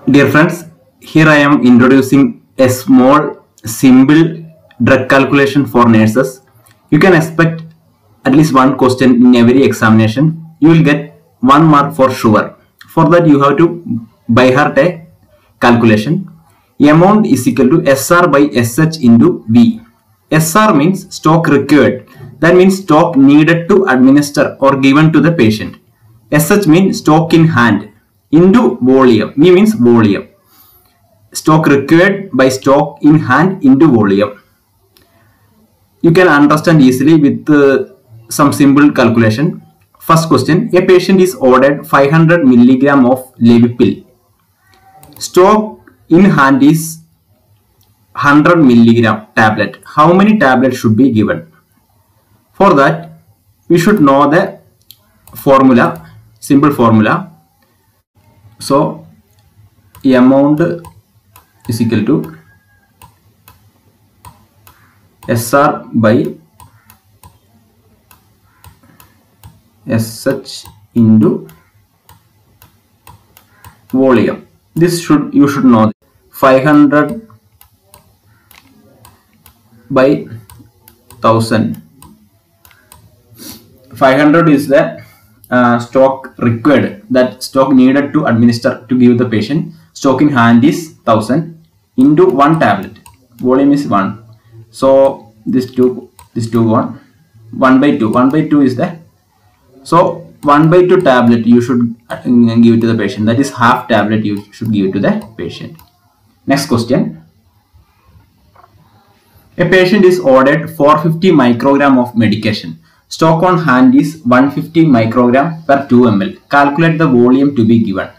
Dear friends, here I am introducing a small, simple drug calculation for nurses. You can expect at least one question in every examination. You will get 1 mark for sure. For that, you have to by heart a calculation. Amount is equal to SR by SH into V. SR means stock required. That means stock needed to administer or given to the patient. SH means stock in hand into volume. V means volume. Stock required by stock in hand into volume. You can understand easily with some simple calculation. First question, a patient is ordered 500 milligram of Levipil. Stock in hand is 100 milligram tablet. How many tablets should be given? For that, we should know the formula, simple formula. So, amount is equal to SR by SH into volume. This you should know. 500 by 1000. 500 is the stock required, that stock needed to administer to give the patient. Stock in hand is 1000 into 1 tablet. Volume is 1. So this 2 1 by 2. 1 by 2 is the, so 1 by 2 tablet you should give to the patient. That is half tablet you should give to the patient. Next question. A patient is ordered 450 microgram of medication. Stock on hand is 150 microgram per 2 ml. Calculate the volume to be given.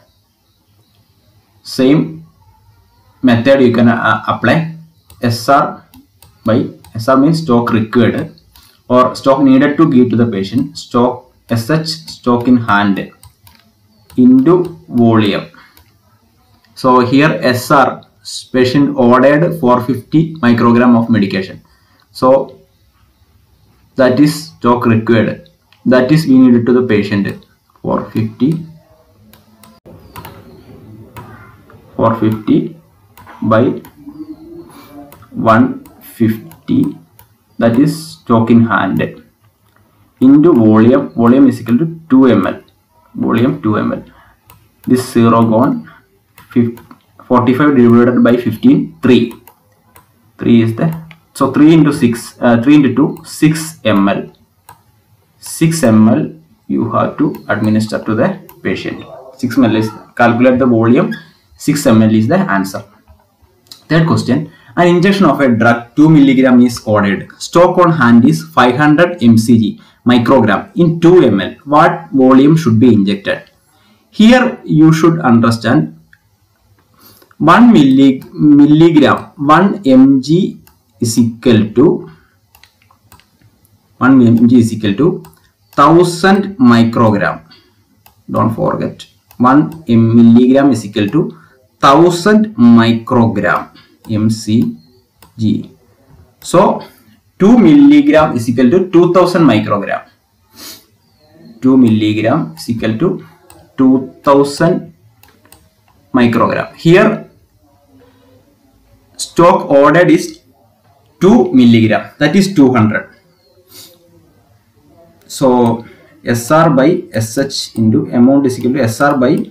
Same method you can apply. SR by SR means stock required or stock needed to give to the patient. Stock SH, stock in hand into volume. So here SR, patient ordered 450 microgram of medication. So that is stock required. That is we needed to the patient 450 by 150, that is stock in hand into volume. Volume is equal to 2 ml. Volume 2 ml. This 0 gone. 45 divided by 15, 3. 3 is the, so 3 into 6, 3 into 2, 6 ml. 6 ml you have to administer to the patient. 6 ml is, calculate the volume. 6 ml is the answer. Third question, an injection of a drug 2 milligram is ordered. Stock on hand is 500 mcg microgram in 2 ml. What volume should be injected? Here you should understand 1 milligram, 1 mg is equal to 1 mg is equal to 1000 microgram. Don't forget, 1 milligram is equal to 1000 microgram mcg. So 2 milligram is equal to 2000 microgram. 2 milligram is equal to 2000 microgram. Here stock ordered is 2 milligram, that is 200. So SR by SH into amount is equal to SR by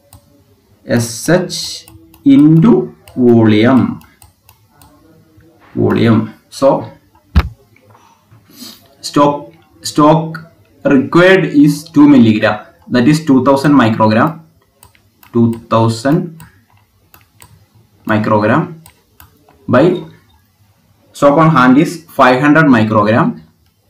SH into volume. So stock required is 2 milligram, that is 2000 microgram. 2000 microgram by stock on hand is 500 microgram.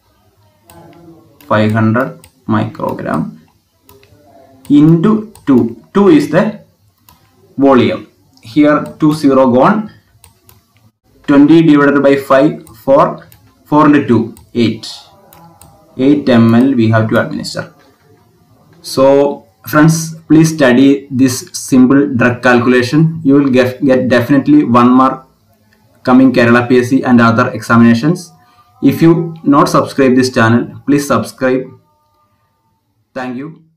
500 microgram into 2. 2 is the volume. Here 2 0 gone. 20 divided by 5, 4. 4 into 2, 8. 8 ml we have to administer. So friends, please study this simple drug calculation. You will get definitely 1 mark coming Kerala PSC and other examinations. If you not subscribe this channel, please subscribe. Thank you.